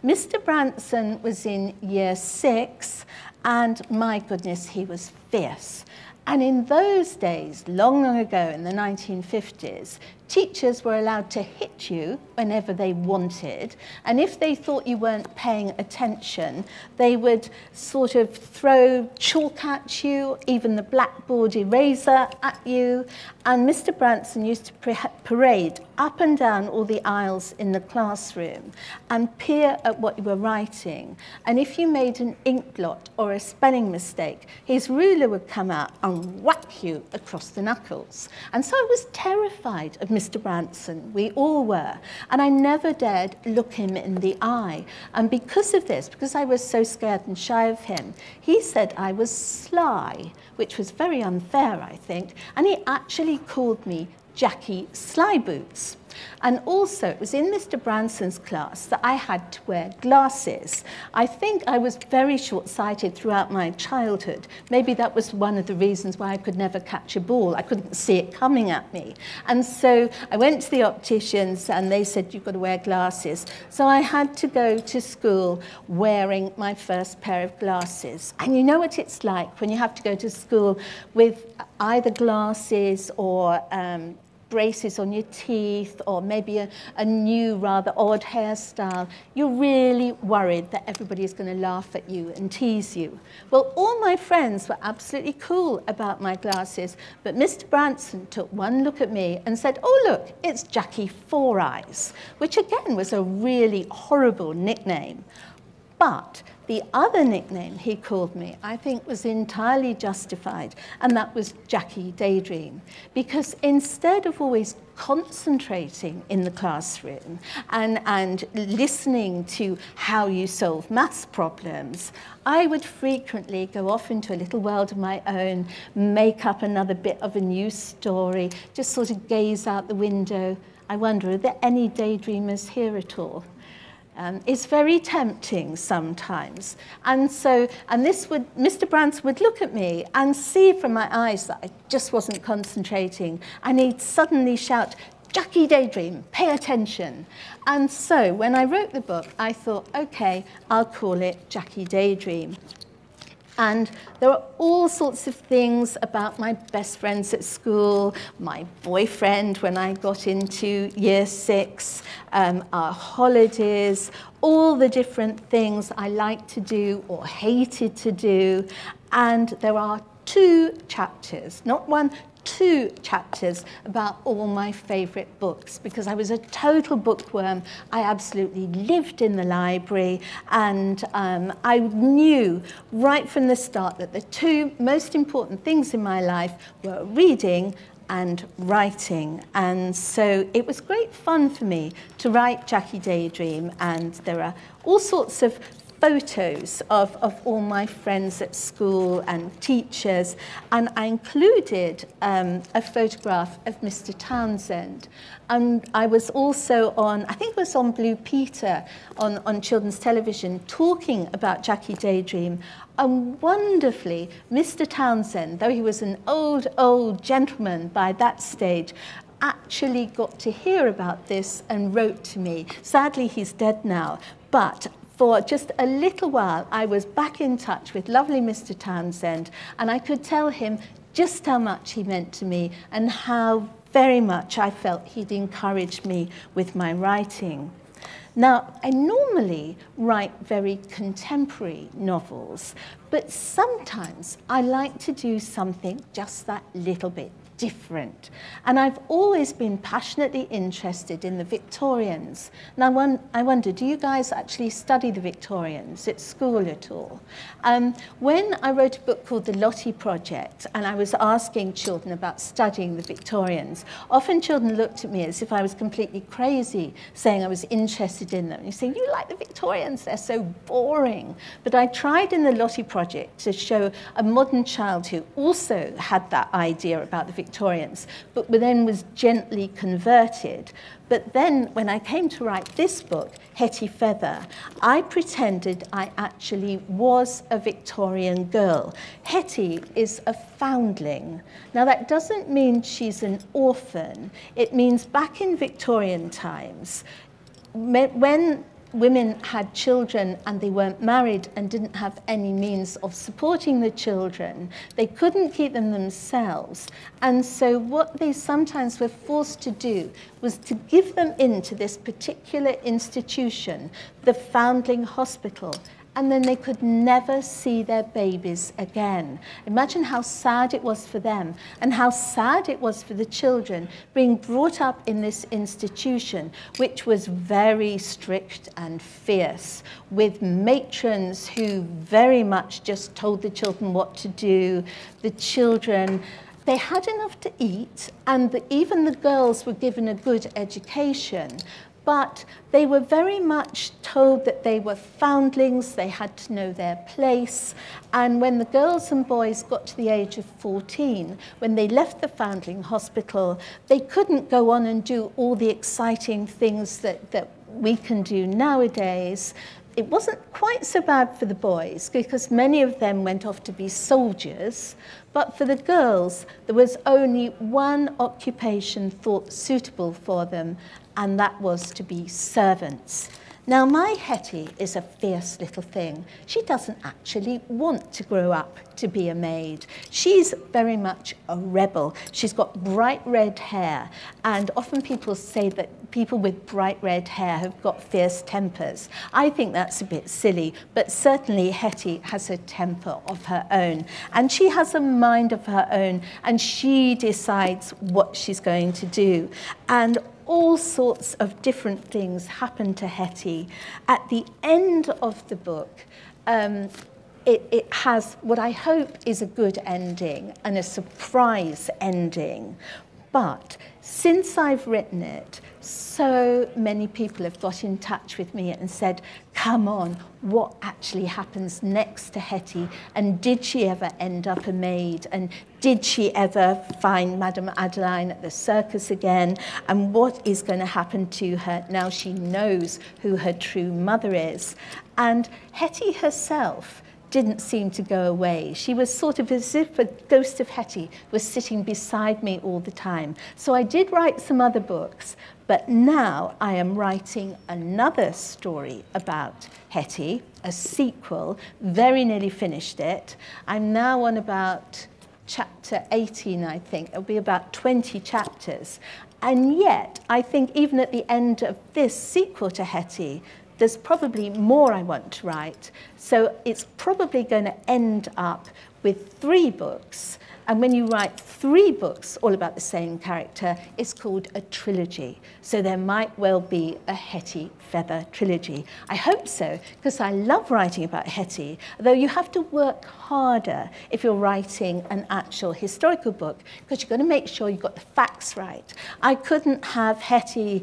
Mr. Branson was in year 6, and my goodness, he was fierce. And in those days, long, long ago in the 1950s, teachers were allowed to hit you whenever they wanted. And if they thought you weren't paying attention, they would sort of throw chalk at you, even the blackboard eraser at you. And Mr. Branson used to parade up and down all the aisles in the classroom and peer at what you were writing. And if you made an ink blot or a spelling mistake, his ruler would come out and whack you across the knuckles. And so I was terrified of Mr. Branson. We all were. And I never dared look him in the eye. And because of this, because I was so scared and shy of him, he said I was sly, which was very unfair, I think. And he actually called me Jacky Slyboots. And also, it was in Mr. Branson's class that I had to wear glasses. I think I was very short-sighted throughout my childhood. Maybe that was one of the reasons why I could never catch a ball. I couldn't see it coming at me. And so I went to the opticians and they said, you've got to wear glasses. So I had to go to school wearing my first pair of glasses. And you know what it's like when you have to go to school with either glasses or braces on your teeth, or maybe a new, rather odd hairstyle. You're really worried that everybody's going to laugh at you and tease you. Well, all my friends were absolutely cool about my glasses, but Mr. Branson took one look at me and said, oh, look, it's Jacky Four Eyes, which again was a really horrible nickname. But the other nickname he called me, I think, was entirely justified, and that was Jacky Daydream. Because instead of always concentrating in the classroom and listening to how you solve maths problems, I would frequently go off into a little world of my own, make up another bit of a new story, just sort of gaze out the window. I wonder, are there any daydreamers here at all? It's very tempting sometimes. And Mr. Branson would look at me and see from my eyes that I just wasn't concentrating. And he'd suddenly shout, Jacky Daydream, pay attention. And so when I wrote the book, I thought, okay, I'll call it Jacky Daydream. And there are all sorts of things about my best friends at school, my boyfriend when I got into year 6, our holidays, all the different things I liked to do or hated to do. And there are 2 chapters, not 1, 2 chapters about all my favorite books, because I was a total bookworm. I absolutely lived in the library, and I knew right from the start that the 2 most important things in my life were reading and writing. And so it was great fun for me to write Jacky Daydream, and there are all sorts of photos of all my friends at school and teachers, and I included a photograph of Mr. Townsend. And I was also on, I think it was on Blue Peter on children's television, talking about Jacky Daydream. And wonderfully, Mr. Townsend, though he was an old gentleman by that stage, actually got to hear about this and wrote to me. Sadly, he's dead now, but for just a little while, I was back in touch with lovely Mr. Townsend, and I could tell him just how much he meant to me and how very much I felt he'd encouraged me with my writing. Now, I normally write very contemporary novels, but sometimes I like to do something just that little bit different. And I've always been passionately interested in the Victorians. Now, I wonder, do you guys actually study the Victorians at school at all? When I wrote a book called The Lottie Project, and I was asking children about studying the Victorians, often children looked at me as if I was completely crazy, saying I was interested in them. And you say, you like the Victorians, they're so boring. But I tried in the Lottie Project to show a modern child who also had that idea about the Victorians, but then was gently converted. But then when I came to write this book, Hetty Feather, I pretended I actually was a Victorian girl. Hetty is a foundling. Now that doesn't mean she's an orphan. It means back in Victorian times, when women had children and they weren't married and didn't have any means of supporting the children, they couldn't keep them themselves. And so what they sometimes were forced to do was to give them into this particular institution, the Foundling Hospital, and then they could never see their babies again. Imagine how sad it was for them and how sad it was for the children being brought up in this institution, which was very strict and fierce, with matrons who very much just told the children what to do. The children, they had enough to eat, and even the girls were given a good education, but they were very much told that they were foundlings, they had to know their place, and when the girls and boys got to the age of 14, when they left the Foundling Hospital, they couldn't go on and do all the exciting things that we can do nowadays. It wasn't quite so bad for the boys because many of them went off to be soldiers, but for the girls, there was only one occupation thought suitable for them, and that was to be servants. Now, my Hetty is a fierce little thing. She doesn't actually want to grow up to be a maid. She's very much a rebel. She's got bright red hair, and often people say that people with bright red hair have got fierce tempers. I think that's a bit silly, but certainly Hetty has a temper of her own, and she has a mind of her own, and she decides what she's going to do. And all sorts of different things happen to Hetty. At the end of the book, it has what I hope is a good ending and a surprise ending. But since I've written it, so many people have got in touch with me and said, come on, what actually happens next to Hetty? And did she ever end up a maid? And did she ever find Madame Adeline at the circus again? And what is going to happen to her now she knows who her true mother is? And Hetty herself didn't seem to go away. She was sort of as if a ghost of Hetty was sitting beside me all the time. So I did write some other books, but now I am writing another story about Hetty, a sequel, very nearly finished it. I'm now on about chapter 18, I think. It'll be about 20 chapters. And yet, I think even at the end of this sequel to Hetty, there's probably more I want to write. So it's probably going to end up with 3 books. And when you write 3 books all about the same character, it's called a trilogy. So there might well be a Hetty Feather trilogy. I hope so, because I love writing about Hetty, though you have to work harder if you're writing an actual historical book, because you've got to make sure you've got the facts right. I couldn't have Hetty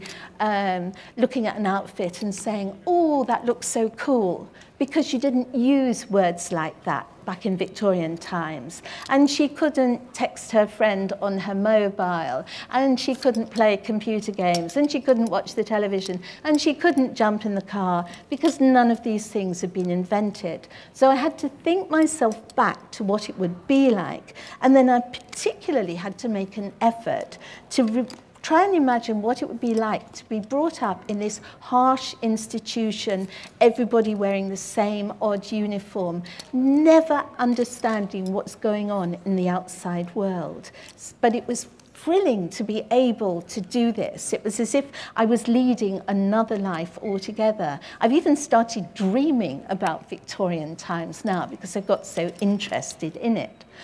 looking at an outfit and saying, oh, that looks so cool, because you didn't use words like that back in Victorian times. And she couldn't text her friend on her mobile, and she couldn't play computer games, and she couldn't watch the television, and she couldn't jump in the car, because none of these things had been invented. So I had to think myself back to what it would be like, and then I particularly had to make an effort to try and imagine what it would be like to be brought up in this harsh institution, everybody wearing the same odd uniform, never understanding what's going on in the outside world. But it was thrilling to be able to do this. It was as if I was leading another life altogether. I've even started dreaming about Victorian times now because I've got so interested in it.